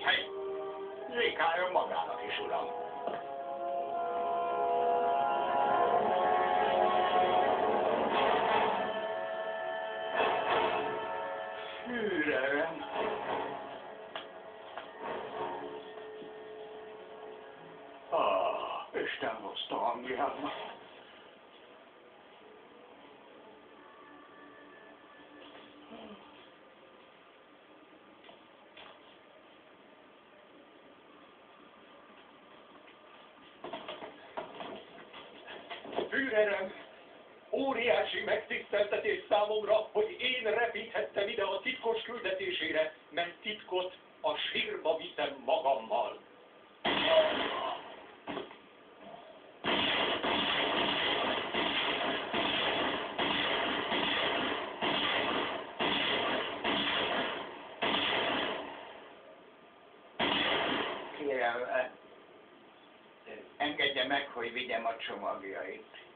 Hey, zékáljon magának is, uram. Führerem. Isten hozta hangját. Führerem, óriási megtiszteltetés számomra, hogy én repíthettem ide a titkos küldetésére, mert titkot a sírba viszem magammal. Kérem, engedje meg, hogy vigyem a csomagjait.